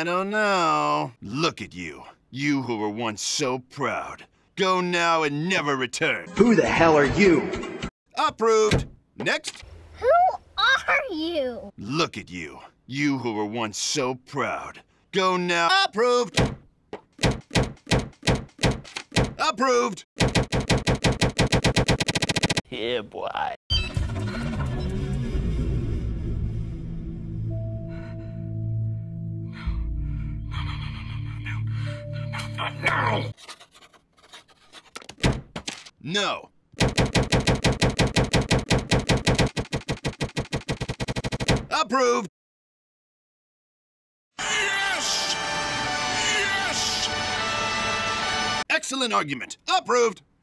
I don't know. Look at you. You who were once so proud. Go now and never return. Who the hell are you? Approved. Next. Who are you? Look at you. You who were once so proud. Go now. Approved. Approved. Yeah, boy. No. Approved. Yes! Yes! Excellent argument. Approved.